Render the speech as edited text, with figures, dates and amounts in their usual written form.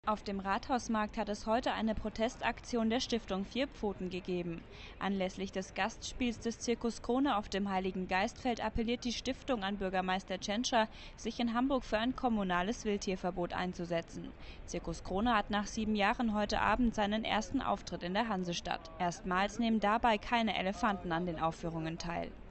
Auf dem Rathausmarkt hat es heute eine Protestaktion der Stiftung Vier Pfoten gegeben. Anlässlich des Gastspiels des Zirkus Krone auf dem Heiligen Geistfeld appelliert die Stiftung an Bürgermeister Tschentscher, sich in Hamburg für ein kommunales Wildtierverbot einzusetzen. Zirkus Krone hat nach 7 Jahren heute Abend seinen ersten Auftritt in der Hansestadt. Erstmals nehmen dabei keine Elefanten an den Aufführungen teil.